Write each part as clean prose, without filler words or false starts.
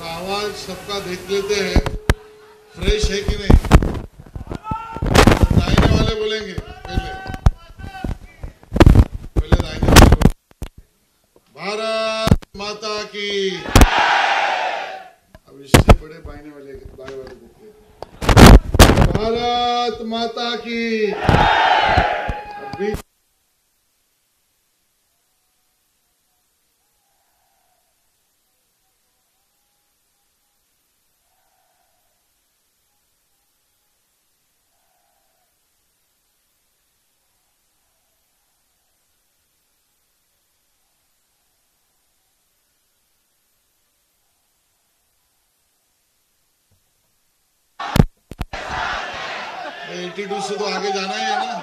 आवाज सबका देख लेते हैं, फ्रेश है कि नहीं। दाहिने वाले बोलेंगे पहले दाहिने वाले बोलेंगे। भारत माता की। अब इससे बड़े बाएं वाले देखते हैं। भारत माता की। अभी एटीट्यूड से तो आगे जाना ही है ना।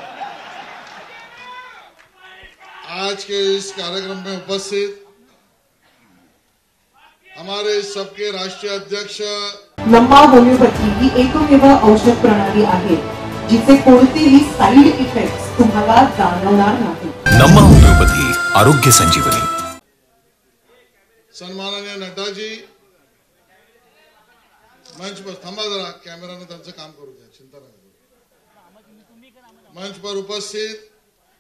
आज के इस कार्यक्रम में उपस्थित हमारे सबके राष्ट्रीय अध्यक्ष नम्मा होमिओपॅथी ही एकमेव औषध प्रणाली आहे जिचे कोणतेही साइड इफेक्ट्स तुम्हाला जाणवणार नाही। नम्मा होमिओपॅथी आरोग्य संजीवनी। सन्माननीय नड्डा जी मंच पर थांबा, जरा कॅमेराने त्यांचं काम करू द्या, चिंता नका। मंच पर उपस्थित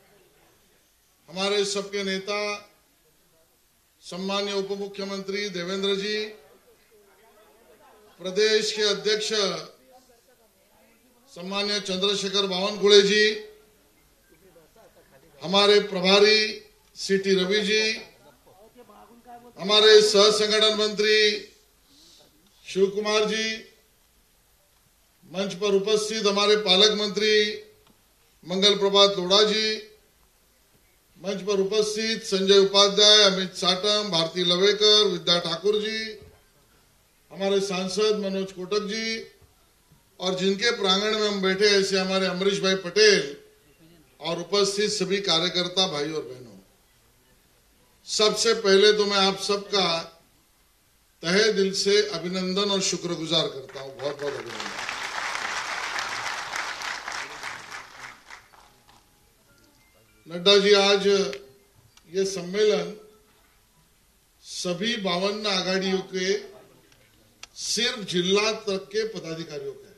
हमारे सबके नेता सम्माननीय उप मुख्यमंत्री देवेंद्र जी, प्रदेश के अध्यक्ष सम्माननीय चंद्रशेखर बावनकुळे जी, हमारे प्रभारी सीटी रवि जी, हमारे सह संगठन मंत्री शिव कुमार जी, मंच पर उपस्थित हमारे पालक मंत्री मंगल प्रभात लोढ़ा जी, मंच पर उपस्थित संजय उपाध्याय, अमित साटम, भारती लवेकर, विद्या ठाकुर जी, हमारे सांसद मनोज कोटक जी, और जिनके प्रांगण में हम बैठे ऐसे हमारे अमरीश भाई पटेल और उपस्थित सभी कार्यकर्ता भाई और बहनों, सबसे पहले तो मैं आप सबका तहे दिल से अभिनंदन और शुक्रगुजार करता हूं। बहुत बहुत अभिनंदन। नड्डा जी, आज ये सम्मेलन सभी 52 आघाड़ियों के सिर्फ जिला तक के पदाधिकारियों का है।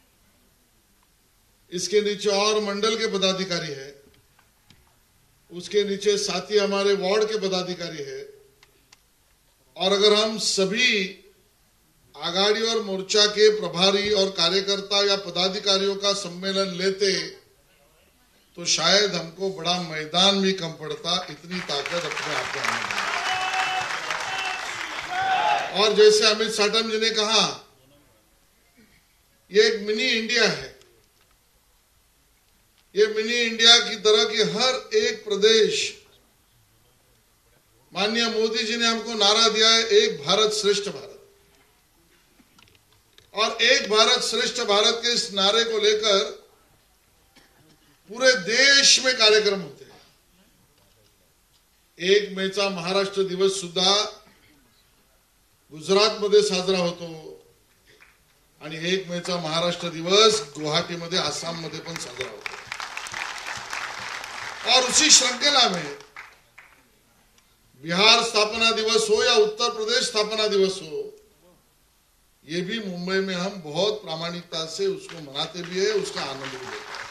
इसके नीचे और मंडल के पदाधिकारी है, उसके नीचे साथी हमारे वार्ड के पदाधिकारी है, और अगर हम सभी आघाड़ी और मोर्चा के प्रभारी और कार्यकर्ता या पदाधिकारियों का सम्मेलन लेते तो शायद हमको बड़ा मैदान भी कम पड़ता। इतनी ताकत अपने आप में है। और जैसे अमित साटम जी ने कहा, ये एक मिनी इंडिया है। ये मिनी इंडिया की तरह की हर एक प्रदेश, माननीय मोदी जी ने हमको नारा दिया है, एक भारत श्रेष्ठ भारत। और एक भारत श्रेष्ठ भारत के इस नारे को लेकर पूरे देश में कार्यक्रम होते हैं। 1 मेचा महाराष्ट्र दिवस सुद्धा गुजरात मध्ये साजरा होतो आणि 1 मेचा महाराष्ट्र दिवस गुवाहाटी मध्ये, आसाम मध्ये पण साजरा होतो। और उसी श्रृंखला में बिहार स्थापना दिवस हो या उत्तर प्रदेश स्थापना दिवस हो, ये भी मुंबई में हम बहुत प्रामाणिकता से उसको मनाते भी है, उसका आनंद भी लेते हैं।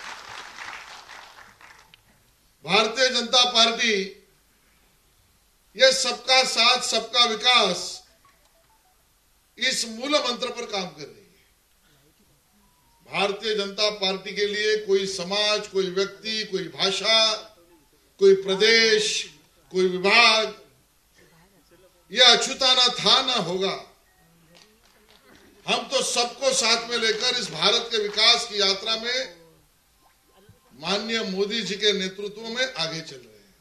भारतीय जनता पार्टी ये सबका साथ सबका विकास इस मूल मंत्र पर काम कर रही है। भारतीय जनता पार्टी के लिए कोई समाज, कोई व्यक्ति, कोई भाषा, कोई प्रदेश, कोई विभाग ये अछूताना था ना होगा। हम तो सबको साथ में लेकर इस भारत के विकास की यात्रा में माननीय मोदी जी के नेतृत्व में आगे चल रहे हैं।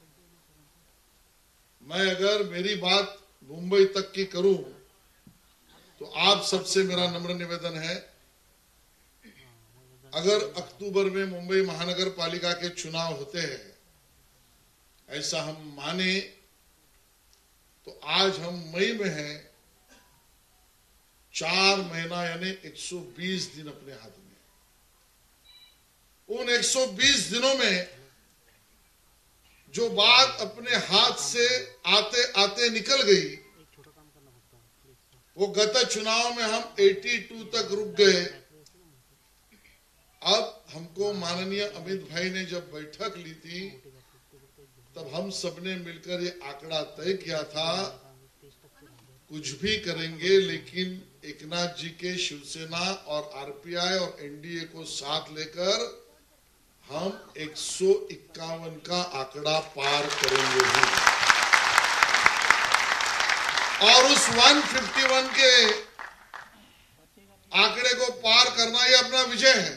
मैं अगर मेरी बात मुंबई तक की करूं तो आप सबसे मेरा नम्र निवेदन है, अगर अक्टूबर में मुंबई महानगर पालिका के चुनाव होते हैं ऐसा हम माने तो आज हम मई में हैं, 4 महीना यानी 120 दिन अपने हाथ में। उन 120 दिनों में जो बात अपने हाथ से आते आते निकल गई वो गत चुनाव में हम 82 तक रुक गए। अब हमको माननीय अमित भाई ने जब बैठक ली थी तब हम सबने मिलकर ये आंकड़ा तय किया था, कुछ भी करेंगे लेकिन एकनाथ जी के शिवसेना और आरपीआई और एनडीए को साथ लेकर हम 151 का आंकड़ा पार करेंगे ही। और उस 151 के आंकड़े को पार करना ये अपना विजय है।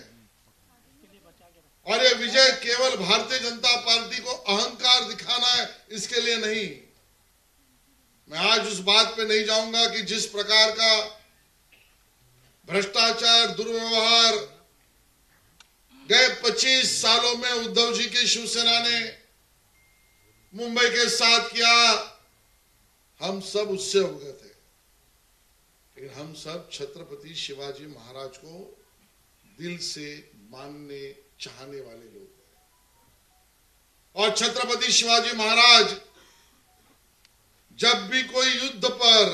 और ये विजय केवल भारतीय जनता पार्टी को अहंकार दिखाना है इसके लिए नहीं। मैं आज उस बात पे नहीं जाऊंगा कि जिस प्रकार का भ्रष्टाचार, दुर्व्यवहार गए 25 सालों में उद्धव जी की शिवसेना ने मुंबई के साथ किया, हम सब उससे अवगत है। लेकिन हम सब छत्रपति शिवाजी महाराज को दिल से मानने चाहने वाले लोग हैं। और छत्रपति शिवाजी महाराज जब भी कोई युद्ध पर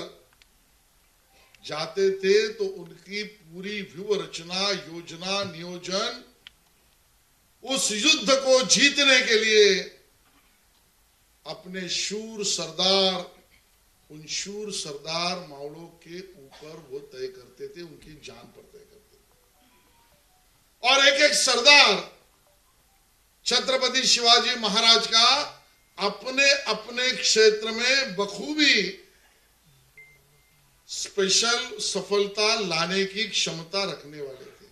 जाते थे तो उनकी पूरी व्यूह रचना, योजना, नियोजन उस युद्ध को जीतने के लिए अपने शूर सरदार, उन शूर सरदार मावड़ों के ऊपर वो तय करते थे, उनकी जान पर तय करते थे। और एक एक सरदार छत्रपति शिवाजी महाराज का अपने अपने क्षेत्र में बखूबी स्पेशल सफलता लाने की क्षमता रखने वाले थे।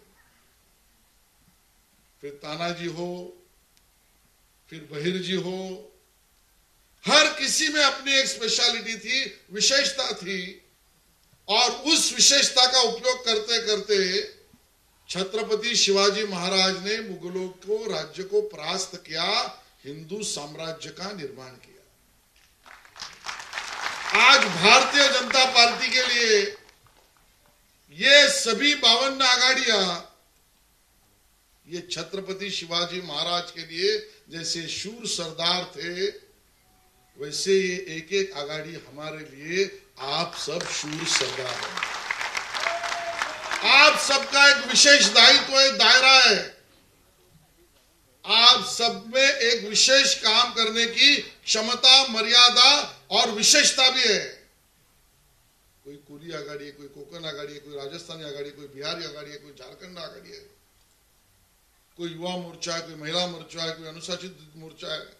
फिर तानाजी हो, फिर बहिर जी हो, हर किसी में अपनी एक स्पेशलिटी थी, विशेषता थी। और उस विशेषता का उपयोग करते करते छत्रपति शिवाजी महाराज ने मुगलों को, राज्य को परास्त किया, हिंदू साम्राज्य का निर्माण किया। आज भारतीय जनता पार्टी के लिए ये सभी 52 आघाड़ियां ये छत्रपति शिवाजी महाराज के लिए जैसे शूर सरदार थे, वैसे ये एक एक आघाड़ी हमारे लिए आप सब शूर सरदार हैं। आप सबका एक विशेष दायित्व है, दायरा है। आप सब में एक विशेष काम करने की क्षमता, मर्यादा और विशेषता भी है। कोई कोली आघाड़ी है, कोई कोकण आघाड़ी है, कोई राजस्थानी आघाड़ी, कोई बिहारी आघाड़ी है, कोई झारखंड आघाड़ी है, कोई युवा मोर्चा है, कोई महिला मोर्चा है, कोई अनुसूचित मोर्चा है।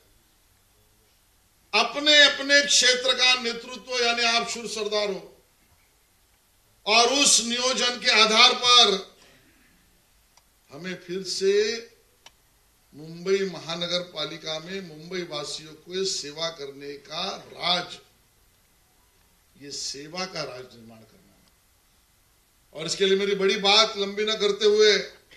अपने अपने क्षेत्र का नेतृत्व यानी आप शूर सरदार हो। और उस नियोजन के आधार पर हमें फिर से मुंबई महानगर पालिका में मुंबई वासियों को सेवा करने का राज, ये सेवा का राज निर्माण करना है। और इसके लिए मेरी बड़ी बात लंबी न करते हुए,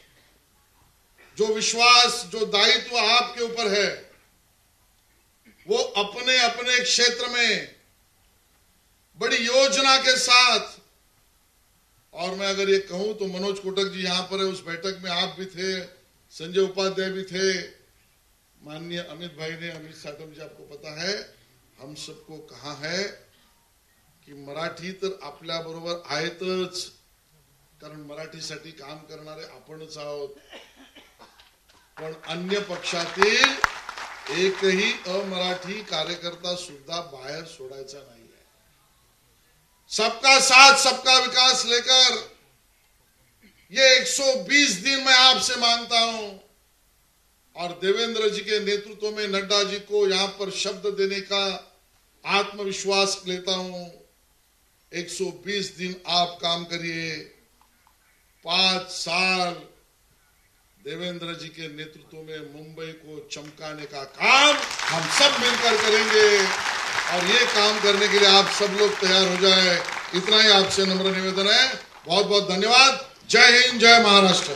जो विश्वास, जो दायित्व आपके ऊपर है, वो अपने अपने क्षेत्र में बड़ी योजना के साथ, और मैं अगर ये कहूं तो मनोज कोटक जी यहां पर है, उस बैठक में आप भी थे, संजय उपाध्याय भी थे, माननीय अमित भाई ने, अमित साटम जी आपको पता है, हम सबको कहा है की मराठी तर आपल्या बरोबर आहेतच, कारण मराठीसाठी काम करणारे आपणच आहोत, पण अन्य पक्षातील एकही अमराठी कार्यकर्ता सुद्धा बाहेर सोडायचा नाही है। सबका साथ सबका विकास लेकर ये 120 दिन मैं आपसे मांगता हूं। और देवेंद्र जी के नेतृत्व में नड्डा जी को यहां पर शब्द देने का आत्मविश्वास लेता हूं। 120 दिन आप काम करिए, 5 साल देवेंद्र जी के नेतृत्व में मुंबई को चमकाने का काम हम सब मिलकर करेंगे। और ये काम करने के लिए आप सब लोग तैयार हो जाए, इतना ही आपसे नम्र निवेदन है। बहुत बहुत धन्यवाद। जय हिंद, जय महाराष्ट्र।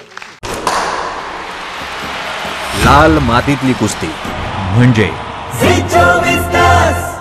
लाल मातीतली कुस्ती म्हणजे